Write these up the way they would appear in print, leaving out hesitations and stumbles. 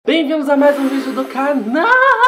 Bem-vindos a mais um vídeo do canal.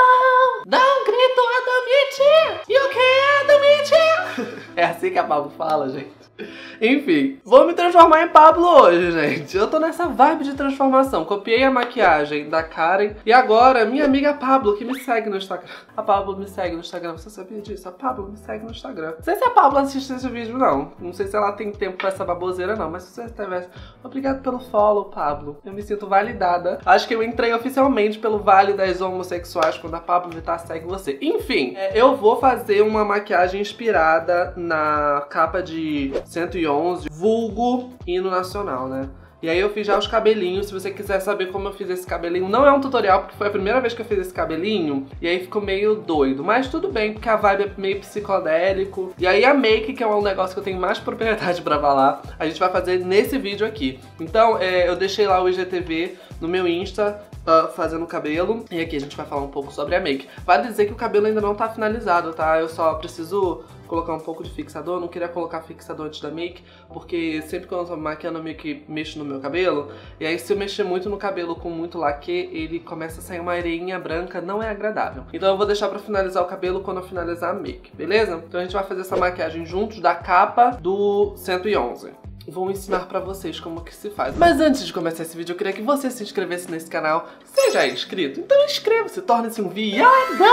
Dá um grito, Adamite! E o que é, Adamite? É assim que a Pablo fala, gente. Enfim, vou me transformar em Pablo hoje, gente. Eu tô nessa vibe de transformação. Copiei a maquiagem da Karen. E agora, minha amiga Pablo, que me segue no Instagram. A Pablo me segue no Instagram. Você sabia disso? A Pablo me segue no Instagram. Não sei se a Pablo assiste esse vídeo, não. Não sei se ela tem tempo pra essa baboseira, não. Mas se você tivesse... Obrigado pelo follow, Pablo. Eu me sinto validada. Acho que eu entrei oficialmente pelo Vale das Homossexuais quando a Pablo Vittar segue você. Enfim, eu vou fazer uma maquiagem inspirada na capa de 111, vulgo hino nacional, né? E aí eu fiz já os cabelinhos. Se você quiser saber como eu fiz esse cabelinho, não é um tutorial, porque foi a primeira vez que eu fiz esse cabelinho. E aí ficou meio doido, mas tudo bem, porque a vibe é meio psicodélico. E aí a make, que é um negócio que eu tenho mais propriedade pra falar, a gente vai fazer nesse vídeo aqui. Então eu deixei lá o IGTV no meu Insta, fazendo o cabelo. E aqui a gente vai falar um pouco sobre a make. Vale dizer que o cabelo ainda não tá finalizado, tá? Eu só preciso colocar um pouco de fixador. Eu não queria colocar fixador antes da make, porque sempre quando eu tô maquiando eu meio que mexo no meu cabelo. E aí se eu mexer muito no cabelo com muito laque, ele começa a sair uma areinha branca, não é agradável. Então eu vou deixar pra finalizar o cabelo quando eu finalizar a make, beleza? Então a gente vai fazer essa maquiagem juntos da capa do 111. Vou ensinar pra vocês como que se faz. Mas antes de começar esse vídeo, eu queria que você se inscrevesse nesse canal. Você já é inscrito? Então inscreva-se, torne-se um viada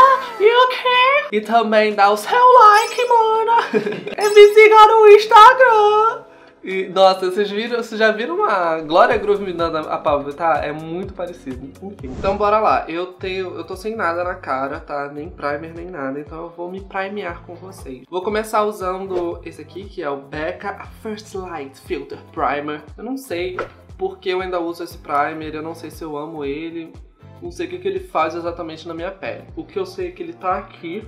e o quê? E também dá o seu like, mano. E me siga no Instagram. E, nossa, vocês já viram a Glória Groove me dando a Pablo, tá? É muito parecido. Enfim. Então bora lá. Eu tô sem nada na cara, tá? Nem primer, nem nada. Então eu vou me primear com vocês. Vou começar usando esse aqui, que é o Becca First Light Filter Primer. Eu não sei porque eu ainda uso esse primer. Eu não sei se eu amo ele. Não sei o que ele faz exatamente na minha pele. O que eu sei é que ele tá aqui.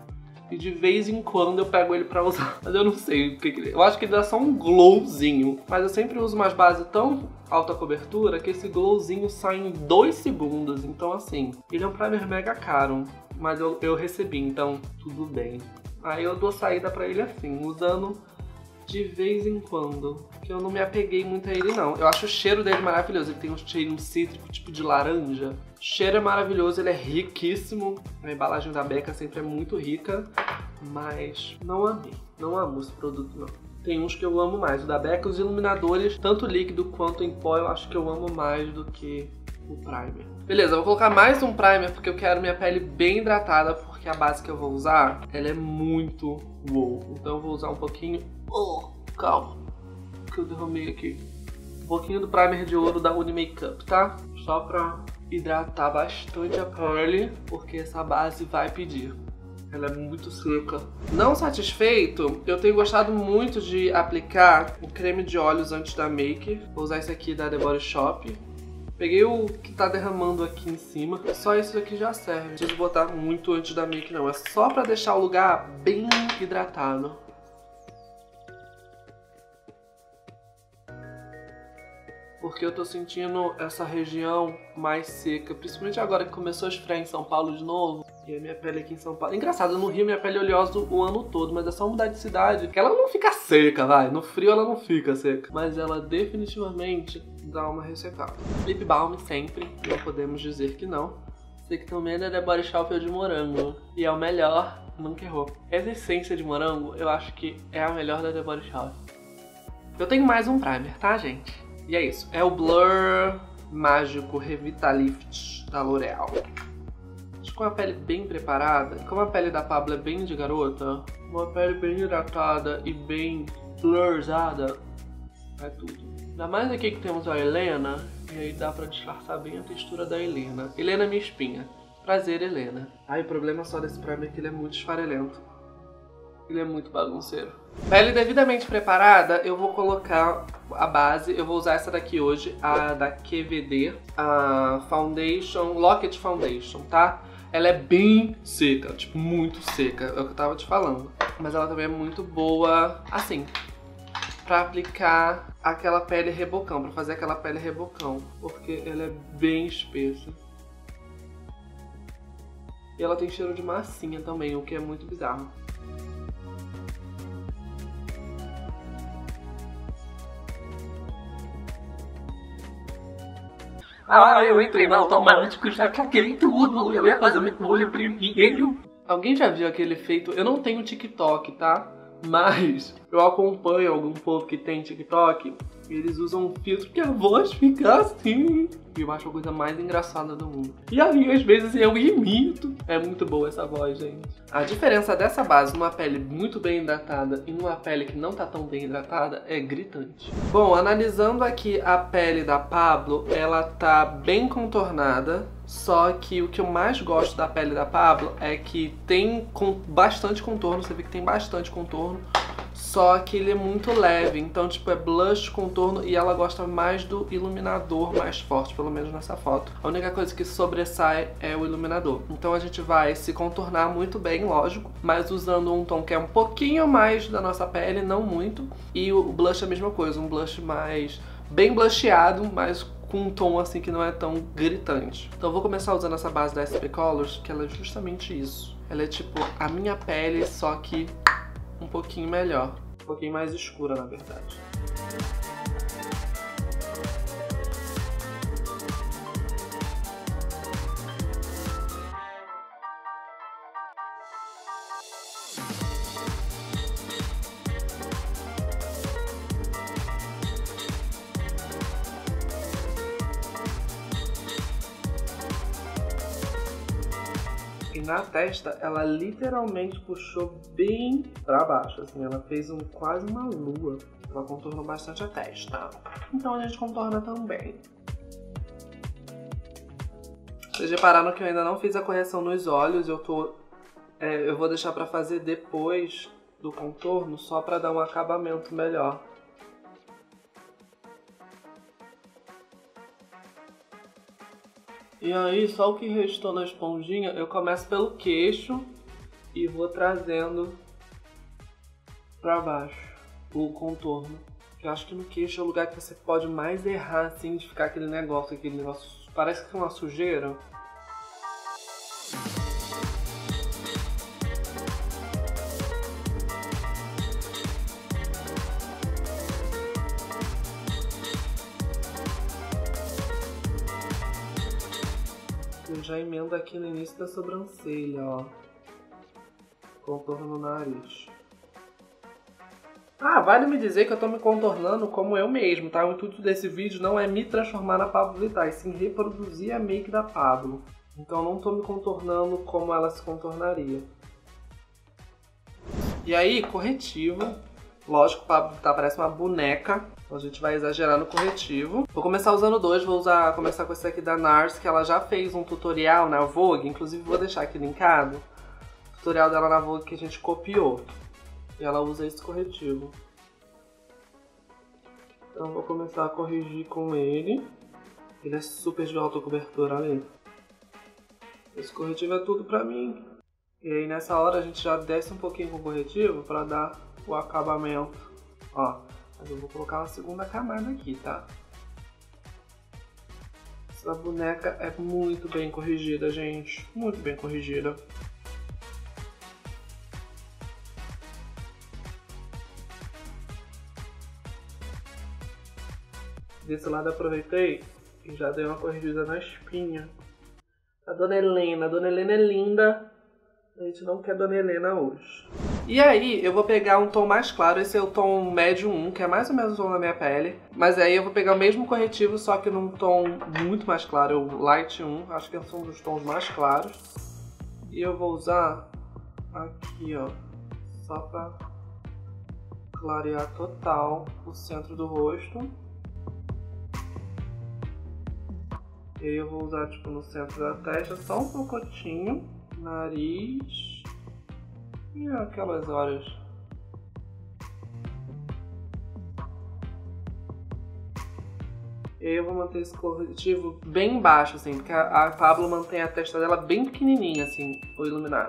E de vez em quando eu pego ele pra usar. Mas eu não sei o que ele... Eu acho que ele dá só um glowzinho. Mas eu sempre uso umas bases tão alta cobertura que esse glowzinho sai em 2 segundos. Então assim, ele é um primer mega caro. Mas eu recebi, então tudo bem. Aí eu dou saída pra ele assim, usando de vez em quando. Que eu não me apeguei muito a ele não. Eu acho o cheiro dele maravilhoso. Ele tem um cheirinho cítrico, tipo de laranja. O cheiro é maravilhoso, ele é riquíssimo. A embalagem da Becca sempre é muito rica. Mas não amei. Não amo esse produto, não. Tem uns que eu amo mais. O da Becca, os iluminadores, tanto líquido quanto em pó, eu acho que eu amo mais do que o primer. Beleza, eu vou colocar mais um primer porque eu quero minha pele bem hidratada. Porque a base que eu vou usar, ela é muito wow. Então eu vou usar um pouquinho... Oh, calma, que eu derramei aqui. Um pouquinho do primer de ouro da Unimakeup, tá? Só pra hidratar bastante a pele, porque essa base vai pedir. Ela é muito seca. Não satisfeito, eu tenho gostado muito de aplicar o creme de olhos antes da make. Vou usar esse aqui da The Body Shop. Peguei o que tá derramando aqui em cima. Só isso aqui já serve. Não preciso botar muito antes da make, não. É só pra deixar o lugar bem hidratado. Porque eu tô sentindo essa região mais seca, principalmente agora que começou a esfriar em São Paulo de novo. E a minha pele aqui em São Paulo... Engraçado, no Rio minha pele é oleosa o ano todo, mas é só mudar de cidade. Que ela não fica seca, vai. No frio ela não fica seca. Mas ela definitivamente dá uma ressecada. Lip balm sempre, não podemos dizer que não. Sei que também é da Body Shop é de morango. E é o melhor, nunca errou. Essa essência de morango, eu acho que é a melhor da The Body Shop. Eu tenho mais um primer, tá, gente? E é isso, é o Blur Mágico Revitalift da L'Oreal. Acho que com a pele bem preparada, como a pele da Pablo é bem de garota, uma pele bem hidratada e bem blurzada, é tudo. Ainda mais aqui que temos a Helena, e aí dá pra disfarçar bem a textura da Helena. Helena é minha espinha. Prazer, Helena. Ai, o problema só desse primer é que ele é muito esfarelento. Ele é muito bagunceiro. Pele devidamente preparada, eu vou colocar a base. Eu vou usar essa daqui hoje, a da QVD, a Foundation, Lock-it Foundation, tá? Ela é bem seca, tipo, muito seca, é o que eu tava te falando. Mas ela também é muito boa, assim, pra aplicar aquela pele rebocão, pra fazer aquela pele rebocão. Porque ela é bem espessa. E ela tem cheiro de massinha também, o que é muito bizarro. Eu entrei no automático, já caguei tudo. Eu ia fazer meu olho primeiro. Alguém já viu aquele efeito? Eu não tenho TikTok, tá? Mas eu acompanho algum povo que tem TikTok e eles usam um filtro que a voz fica assim. E eu acho a coisa mais engraçada do mundo. E aí, às vezes, eu imito. É muito boa essa voz, gente. A diferença dessa base numa pele muito bem hidratada e numa pele que não tá tão bem hidratada é gritante. Bom, analisando aqui a pele da Pablo, ela tá bem contornada. Só que o que eu mais gosto da pele da Pablo é que tem bastante contorno. Você vê que tem bastante contorno. Só que ele é muito leve, então tipo é blush, contorno e ela gosta mais do iluminador mais forte, pelo menos nessa foto. A única coisa que sobressai é o iluminador. Então a gente vai se contornar muito bem, lógico, mas usando um tom que é um pouquinho mais da nossa pele, não muito. E o blush é a mesma coisa, um blush mais bem blusheado, mas com um tom assim que não é tão gritante. Então eu vou começar usando essa base da SP Colors, que ela é justamente isso. Ela é tipo a minha pele, só que um pouquinho melhor. Um pouquinho mais escura, na verdade. E na testa, ela literalmente puxou bem pra baixo, assim, ela fez quase uma lua. Ela contornou bastante a testa. Então a gente contorna também. Vocês repararam que eu ainda não fiz a correção nos olhos, eu vou deixar pra fazer depois do contorno, só pra dar um acabamento melhor. E aí, só o que restou na esponjinha, eu começo pelo queixo e vou trazendo pra baixo o contorno. Eu acho que no queixo é o lugar que você pode mais errar, assim, de ficar aquele negócio, parece que é uma sujeira. Eu já emendo aqui no início da sobrancelha, ó. Contorno no nariz. Ah, vale me dizer que eu tô me contornando como eu mesmo, tá? O intuito desse vídeo não é me transformar na Pablo Vittar, e sim reproduzir a make da Pablo. Então não tô me contornando como ela se contornaria. E aí, corretivo. Lógico, Pablo Vittar parece uma boneca. Então a gente vai exagerar no corretivo. Vou começar usando dois, começar com esse aqui da NARS, que ela já fez um tutorial na Vogue. Inclusive vou deixar aqui linkado. O tutorial dela na Vogue que a gente copiou. E ela usa esse corretivo. Então vou começar a corrigir com ele. Ele é super de alta cobertura ali. Esse corretivo é tudo pra mim. E aí nessa hora a gente já desce um pouquinho com o corretivo pra dar o acabamento. Ó, mas eu vou colocar uma segunda camada aqui, tá? Essa boneca é muito bem corrigida, gente. Muito bem corrigida. Desse lado aproveitei e já dei uma corrigida na espinha. A Dona Helena é linda. A gente não quer Dona Helena hoje. E aí eu vou pegar um tom mais claro, esse é o tom médio 1, que é mais ou menos o tom da minha pele. Mas aí eu vou pegar o mesmo corretivo, só que num tom muito mais claro, o light 1, acho que são dos tons mais claros. E eu vou usar aqui, ó, só pra clarear total o centro do rosto. E aí eu vou usar tipo no centro da testa, só um pouquinho, nariz e aquelas horas. E aí eu vou manter esse corretivo bem baixo, assim, porque a Pablo mantém a testa dela bem pequenininha, assim, o iluminado.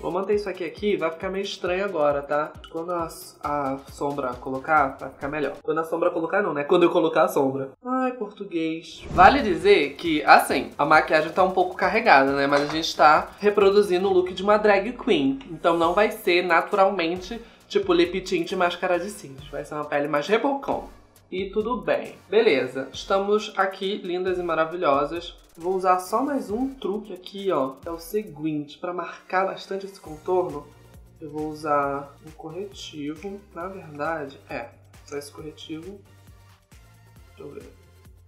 Vou manter isso aqui, vai ficar meio estranho agora, tá? Quando a sombra colocar, vai ficar melhor. Quando a sombra colocar não, né? Quando eu colocar a sombra. Ai, português. Vale dizer que, assim, a maquiagem tá um pouco carregada, né? Mas a gente tá reproduzindo o look de uma drag queen. Então não vai ser naturalmente, tipo, lip tint e máscara de cílios. Vai ser uma pele mais rebocão. E tudo bem. Beleza, estamos aqui lindas e maravilhosas. Vou usar só mais um truque aqui, ó. É o seguinte, para marcar bastante esse contorno, eu vou usar um corretivo. Na verdade, usar esse corretivo. Deixa eu ver.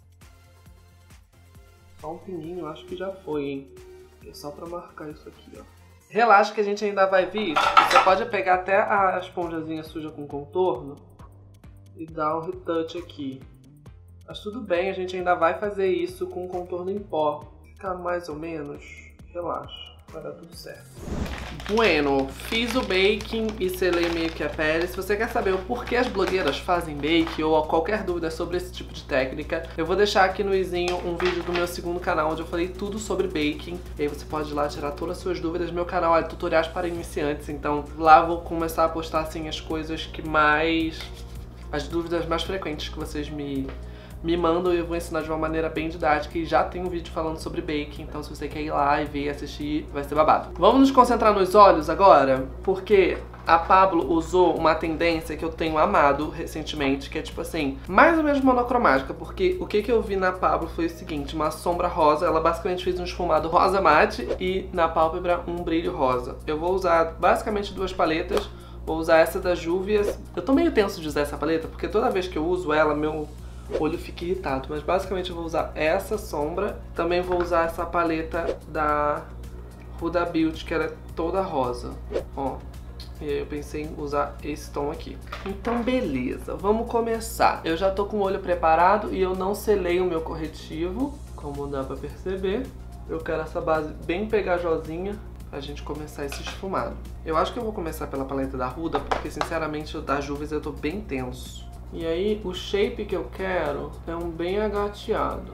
Só um pinguinho, acho que já foi, hein? É só para marcar isso aqui, ó. Relaxa que a gente ainda vai vir. Você pode pegar até a esponjazinha suja com contorno e dar um retouch aqui. Mas tudo bem, a gente ainda vai fazer isso com contorno em pó. Ficar mais ou menos, relaxa, vai dar tudo certo. Bueno, fiz o baking e selei meio que a pele. Se você quer saber o porquê as blogueiras fazem bake ou qualquer dúvida sobre esse tipo de técnica, eu vou deixar aqui no izinho um vídeo do meu segundo canal onde eu falei tudo sobre baking. E aí você pode ir lá tirar todas as suas dúvidas. Meu canal é tutoriais para iniciantes, então lá vou começar a postar assim as coisas que mais... as dúvidas mais frequentes que vocês me mandam, e eu vou ensinar de uma maneira bem didática. E já tem um vídeo falando sobre baking, então se você quer ir lá e ver e assistir, vai ser babado. Vamos nos concentrar nos olhos agora, porque a Pablo usou uma tendência que eu tenho amado recentemente, que é tipo assim, mais ou menos monocromática, porque o que eu vi na Pablo foi o seguinte, uma sombra rosa, ela basicamente fez um esfumado rosa mate e na pálpebra um brilho rosa. Eu vou usar basicamente duas paletas. Vou usar essa da Juvia's. Eu tô meio tenso de usar essa paleta, porque toda vez que eu uso ela, meu olho fica irritado. Mas basicamente eu vou usar essa sombra. Também vou usar essa paleta da Huda Beauty, que era toda rosa. Ó. E aí eu pensei em usar esse tom aqui. Então beleza, vamos começar. Eu já tô com o olho preparado e eu não selei o meu corretivo, como dá pra perceber. Eu quero essa base bem pegajosinha pra gente começar esse esfumado. Eu acho que eu vou começar pela paleta da Huda, porque sinceramente o da Juvia's eu tô bem tenso. E aí o shape que eu quero é um bem agateado.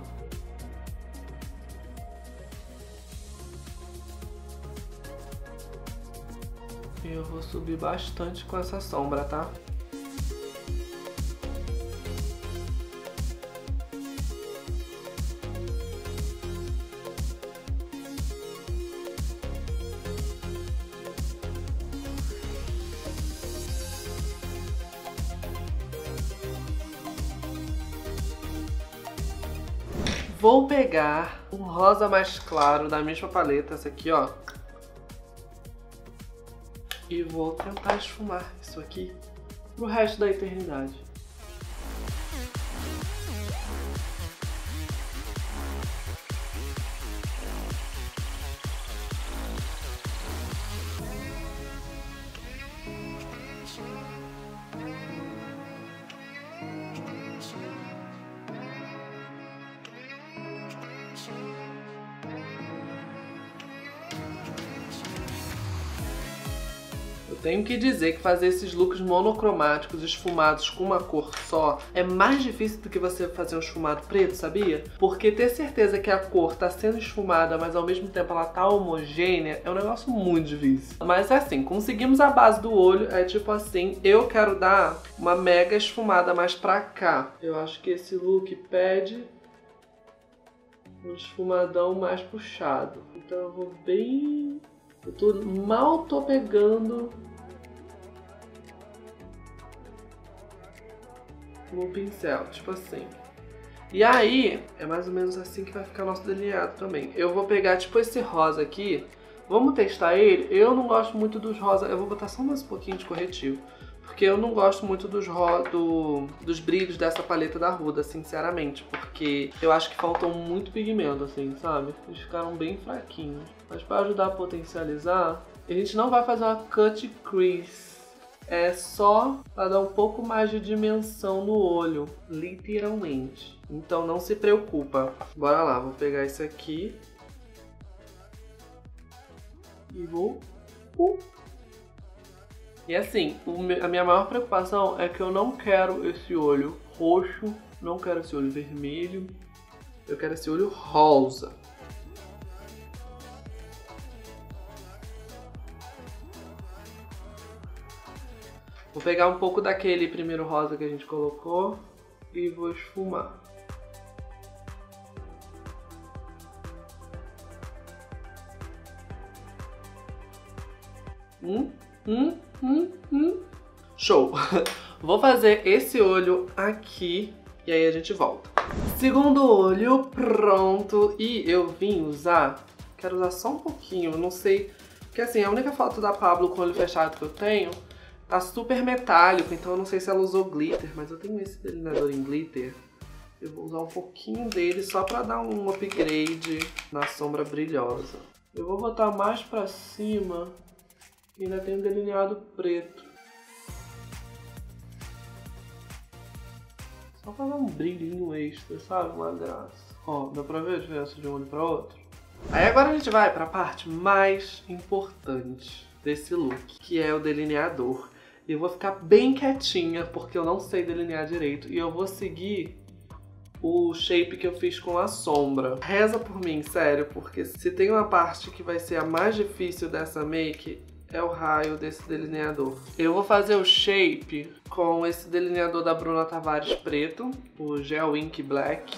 E eu vou subir bastante com essa sombra, tá? Vou pegar um rosa mais claro da mesma paleta, essa aqui, ó. E vou tentar esfumar isso aqui pro resto da eternidade. Tenho que dizer que fazer esses looks monocromáticos, esfumados com uma cor só, é mais difícil do que você fazer um esfumado preto, sabia? Porque ter certeza que a cor tá sendo esfumada, mas ao mesmo tempo ela tá homogênea, é um negócio muito difícil. Mas é assim, conseguimos a base do olho, é tipo assim, eu quero dar uma mega esfumada mais pra cá. Eu acho que esse look pede um esfumadão mais puxado. Então eu vou bem... mal tô pegando no pincel, tipo assim. E aí, é mais ou menos assim que vai ficar nosso delineado também. Eu vou pegar tipo esse rosa aqui, vamos testar ele. Eu não gosto muito dos rosa, eu vou botar só mais um pouquinho de corretivo, porque eu não gosto muito dos brilhos dessa paleta da Huda, sinceramente. Porque eu acho que faltam muito pigmento, assim, sabe? Eles ficaram bem fraquinhos. Mas para ajudar a potencializar, a gente não vai fazer uma cut crease. É só para dar um pouco mais de dimensão no olho, literalmente. Então não se preocupa. Bora lá, vou pegar isso aqui. E vou... E assim, a minha maior preocupação é que eu não quero esse olho roxo, não quero esse olho vermelho, eu quero esse olho rosa. Vou pegar um pouco daquele primeiro rosa que a gente colocou e vou esfumar. Show! Vou fazer esse olho aqui e aí a gente volta. Segundo olho pronto. E eu vim usar... Quero usar só um pouquinho, não sei... Porque assim, a única foto da Pablo com olho fechado que eu tenho tá super metálico, então eu não sei se ela usou glitter, mas eu tenho esse delineador em glitter. Eu vou usar um pouquinho dele só pra dar um upgrade na sombra brilhosa. Eu vou botar mais pra cima e ainda tem um delineado preto. Só pra dar um brilhinho extra, sabe? Uma graça. Ó, dá pra ver a diferença de um olho pra outro? Aí agora a gente vai pra parte mais importante desse look, que é o delineador. E eu vou ficar bem quietinha, porque eu não sei delinear direito. E eu vou seguir o shape que eu fiz com a sombra. Reza por mim, sério, porque se tem uma parte que vai ser a mais difícil dessa make, é o raio desse delineador. Eu vou fazer o shape com esse delineador da Bruna Tavares preto, o Gel Ink Black.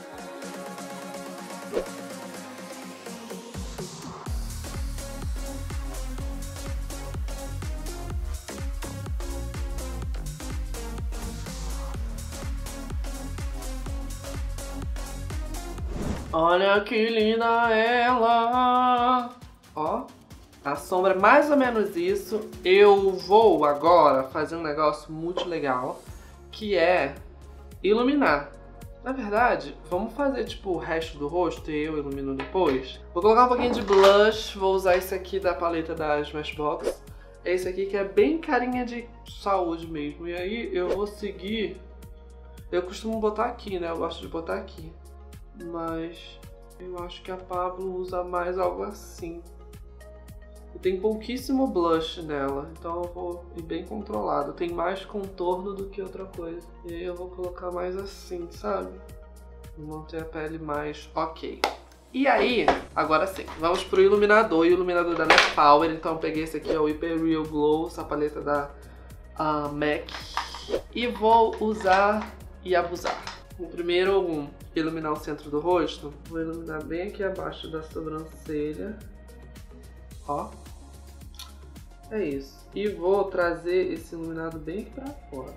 Olha que linda ela! Ó, a sombra é mais ou menos isso. Eu vou agora fazer um negócio muito legal, que é iluminar. Na verdade, vamos fazer tipo o resto do rosto e eu ilumino depois. Vou colocar um pouquinho de blush, vou usar esse aqui da paleta da Smashbox. É esse aqui que é bem carinha de saúde mesmo. E aí eu vou seguir... Eu costumo botar aqui, né? Eu gosto de botar aqui. Mas eu acho que a Pablo usa mais algo assim. E tem pouquíssimo blush nela, então eu vou ir bem controlado. Tem mais contorno do que outra coisa. E aí eu vou colocar mais assim, sabe? Vou manter a pele mais ok. E aí, agora sim, vamos pro iluminador. E o iluminador da NET Power. Então eu peguei esse aqui, é o Hyper Real Glow, essa paleta da MAC. E vou usar e abusar. O primeiro, iluminar o centro do rosto. Vou iluminar bem aqui abaixo da sobrancelha. Ó. É isso. E vou trazer esse iluminado bem aqui pra fora.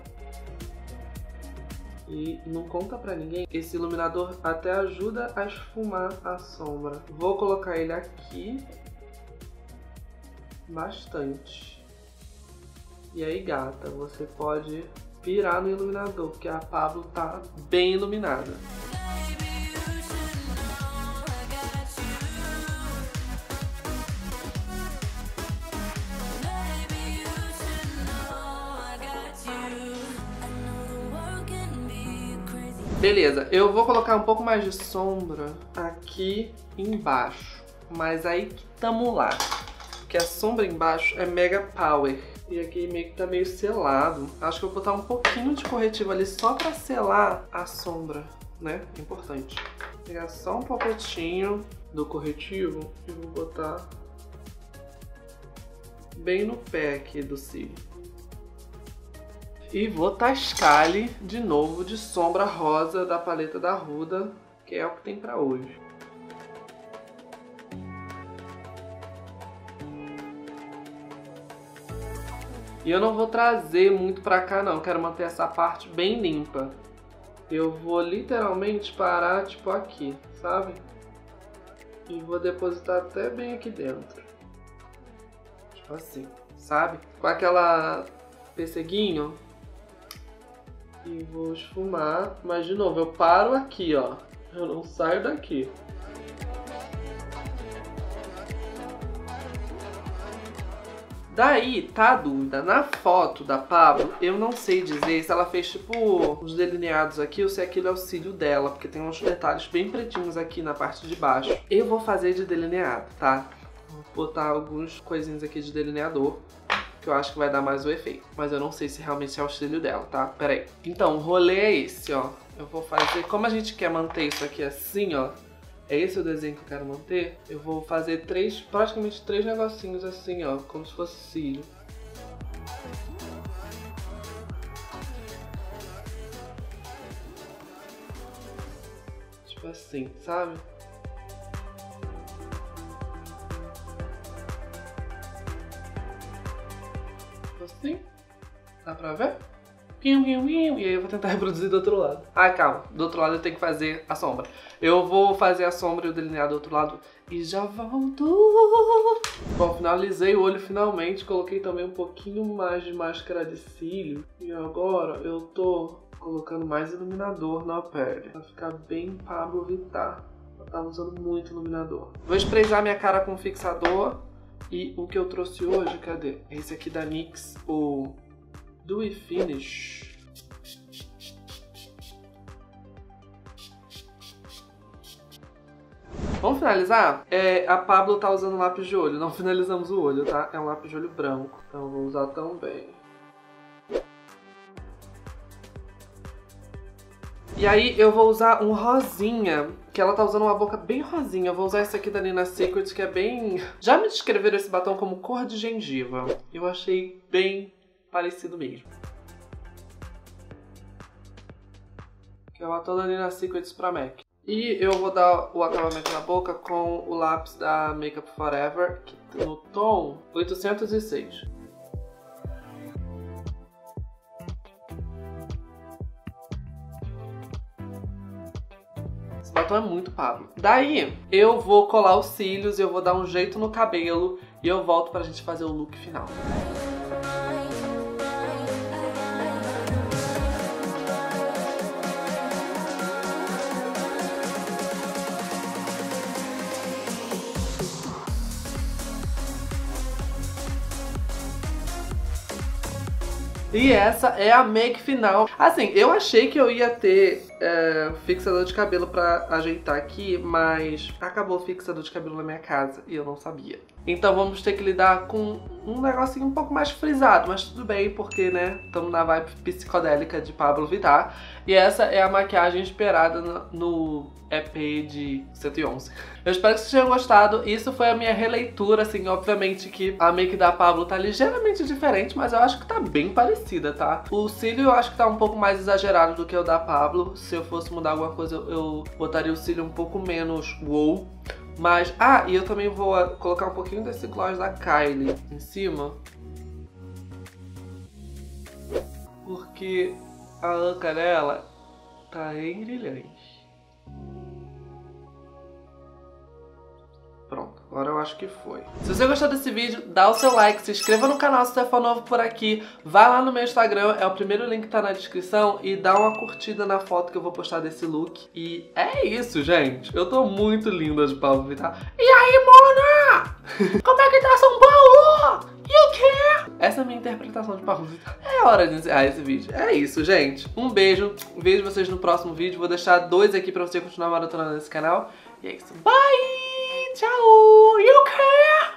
E não conta pra ninguém. Esse iluminador até ajuda a esfumar a sombra. Vou colocar ele aqui. Bastante. E aí, gata, você pode... pirar no iluminador, porque a Pablo tá bem iluminada. Beleza, eu vou colocar um pouco mais de sombra aqui embaixo, mas aí que tamo lá, porque a sombra embaixo é mega power. E aqui meio que tá meio selado. Acho que eu vou botar um pouquinho de corretivo ali só pra selar a sombra, né? Importante. Vou pegar só um popetinho do corretivo e vou botar bem no pé aqui do cílio. E vou tascar-lhe de novo de sombra rosa da paleta da Huda, que é o que tem pra hoje. E eu não vou trazer muito pra cá não, quero manter essa parte bem limpa. Eu vou literalmente parar tipo aqui, sabe? E vou depositar até bem aqui dentro. Tipo assim, sabe? Com aquela pesseguinho. E vou esfumar, mas de novo, eu paro aqui, ó. Eu não saio daqui. Daí, tá a dúvida, na foto da Pablo, eu não sei dizer se ela fez tipo os delineados aqui ou se aquilo é o cílio dela, porque tem uns detalhes bem pretinhos aqui na parte de baixo. Eu vou fazer de delineado, tá? Vou botar alguns coisinhos aqui de delineador, que eu acho que vai dar mais o efeito. Mas eu não sei se realmente é o cílio dela, tá? Pera aí. Então, o rolê é esse, ó. Eu vou fazer, como a gente quer manter isso aqui assim, ó. É esse o desenho que eu quero manter. Eu vou fazer praticamente três negocinhos assim, ó, como se fosse cílio. Tipo assim, sabe? Assim. Dá pra ver? E aí eu vou tentar reproduzir do outro lado. Ai, calma. Do outro lado eu tenho que fazer a sombra. Eu vou fazer a sombra e o delineado do outro lado e já volto. Bom, finalizei o olho finalmente. Coloquei também um pouquinho mais de máscara de cílio. E agora eu tô colocando mais iluminador na pele. Pra ficar bem Pablo Vittar. Eu tava usando muito iluminador. Vou esprejar minha cara com fixador. E o que eu trouxe hoje, cadê? Esse aqui da NYX, o Dewy Finish. Vamos finalizar? A Pablo tá usando lápis de olho. Não finalizamos o olho, tá? É um lápis de olho branco. Então eu vou usar também. E aí eu vou usar um rosinha, que ela tá usando uma boca bem rosinha. Eu vou usar esse aqui da Nina Secret, que é bem... Já me descreveram esse batom como cor de gengiva. Eu achei bem parecido mesmo. Que é o batom da Nina Secret pra MAC. E eu vou dar o acabamento na boca com o lápis da Makeup Forever, no tom 806. Esse batom é muito Pablo. Daí, eu vou colar os cílios, eu vou dar um jeito no cabelo e eu volto pra gente fazer o look final. E essa é a make final. Assim, eu achei que eu ia ter fixador de cabelo pra ajeitar aqui, mas acabou o fixador de cabelo na minha casa e eu não sabia. Então vamos ter que lidar com um negocinho um pouco mais frisado, mas tudo bem, porque, né, estamos na vibe psicodélica de Pablo Vittar. E essa é a maquiagem esperada no EP de 111. Eu espero que vocês tenham gostado. Isso foi a minha releitura, assim, obviamente que a make da Pablo tá ligeiramente diferente, mas eu acho que tá bem parecida, tá? O cílio eu acho que tá um pouco mais exagerado do que o da Pablo. Se eu fosse mudar alguma coisa, eu botaria o cílio um pouco menos wow. Mas, e eu também vou colocar um pouquinho desse gloss da Kylie em cima. Porque a anca dela tá bem brilhante. Pronto, agora eu acho que foi. Se você gostou desse vídeo, dá o seu like, se inscreva no canal se você for novo por aqui, vai lá no meu Instagram, é o primeiro link que tá na descrição, e dá uma curtida na foto que eu vou postar desse look. E é isso, gente. Eu tô muito linda de Pablo Vittar. E aí, Mona? Como é que tá São Paulo? E o quê? Essa é a minha interpretação de Pablo Vittar. É hora de encerrar esse vídeo. É isso, gente. Um beijo. Vejo vocês no próximo vídeo. Vou deixar 2 aqui pra você continuar maratonando nesse canal. E é isso. Bye! Tchau! You can...